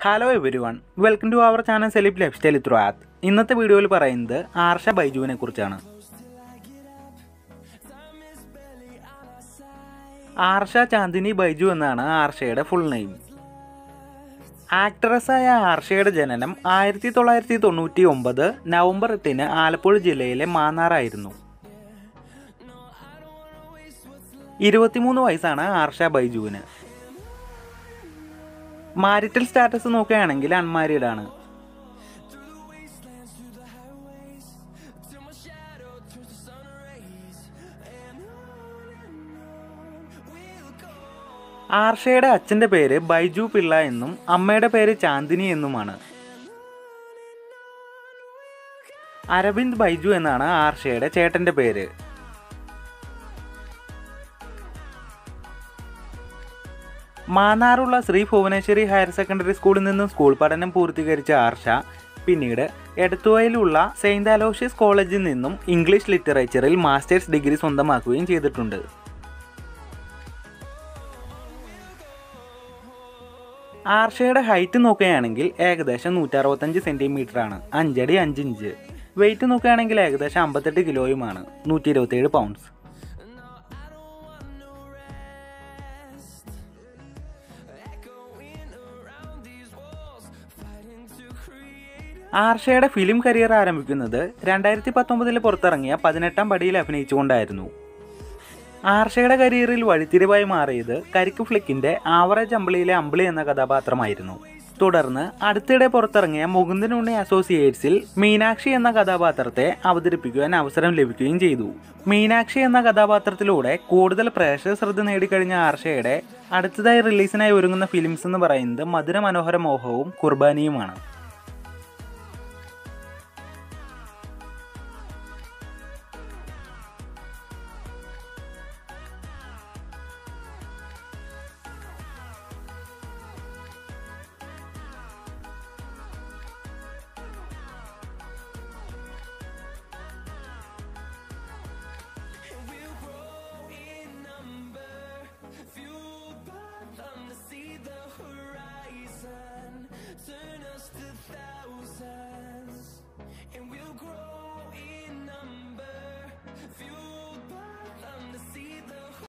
Hello everyone, welcome to our channel celeb life style through app. ഇന്നത്തെ വീഡിയോയിൽ പറയുന്നത് ആർഷ ബൈജുവിനെ കുറിച്ചാണ്. ആർഷ ചാന്ദിനി ബൈജു എന്നാണ് ആർഷയുടെ ഫുൾ നെയിം. ആക്ട്രസ്സായ ആർഷയുടെ ജനനം 1999 നവംബർ 8 ആലപ്പുഴ ജില്ലയിലെ മാന്നാറായിരുന്നു. 23 വയസ്സാണ് ആർഷ ബൈജുവിന്. മാരിറ്റൽ സ്റ്റാറ്റസ് നോക്കുകയാണെങ്കിൽ അൺമാരീഡ് ആണ്. ആർഷയുടെ അച്ഛൻ്റെ പേര് ബൈജു പിള്ള എന്നും അമ്മയുടെ പേര് ചാന്ദിനി എന്നുമാണ്. അരവിന്ദ് ബൈജു എന്നാണ് ആർഷയുടെ ചേട്ടൻ്റെ പേര്. മാന്നാറുള്ള ശ്രീ ഭുവനേശ്വരി ഹയർ സെക്കൻഡറി സ്കൂളിൽ നിന്നും സ്കൂൾ പഠനം പൂർത്തീകരിച്ച ആർഷ പിന്നീട് എടത്തുവയിലുള്ള സെയിന്റ് അലോഷ്യസ് കോളേജിൽ നിന്നും ഇംഗ്ലീഷ് ലിറ്ററേച്ചറിൽ മാസ്റ്റേഴ്സ് ഡിഗ്രി സ്വന്തമാക്കുകയും ചെയ്തിട്ടുണ്ട്. ആർഷയുടെ ഹൈറ്റ് നോക്കുകയാണെങ്കിൽ ഏകദേശം 165 സെൻറ്റിമീറ്റർ ആണ്, 5 അടി 5 ഇഞ്ച്. വെയിറ്റ് നോക്കുകയാണെങ്കിൽ ഏകദേശം 58 കിലോയുമാണ്, 127 പൗണ്ട്സ്. ആർഷയുടെ ഫിലിം കരിയർ ആരംഭിക്കുന്നത് 2019 പുറത്തിറങ്ങിയ 18-ാം പടിയിൽ അഭിനയിച്ചുകൊണ്ടായിരുന്നു. ആർഷയുടെ കരിയറിൽ വഴിത്തിരിവായി മാറിയത് കരിക്ക് ഫ്ലിക്കിൻ്റെ ആവറേജ് അമ്പിളിയിലെ അമ്പിളി എന്ന കഥാപാത്രമായിരുന്നു. തുടർന്ന് അടുത്തിടെ പുറത്തിറങ്ങിയ മുകുന്ദൻ ഉണ്ണി അസോസിയേറ്റ്സിൽ മീനാക്ഷി എന്ന കഥാപാത്രത്തെ അവതരിപ്പിക്കുവാൻ അവസരം ലഭിക്കുകയും ചെയ്തു. മീനാക്ഷി എന്ന കഥാപാത്രത്തിലൂടെ കൂടുതൽ പ്രേക്ഷക ശ്രദ്ധ നേടിക്കഴിഞ്ഞ ആർഷയുടെ അടുത്തതായി റിലീസിനായി ഒരുങ്ങുന്ന ഫിലിംസ് എന്ന് പറയുന്നത് മധുര മനോഹര മോഹവും കുർബാനിയുമാണ്.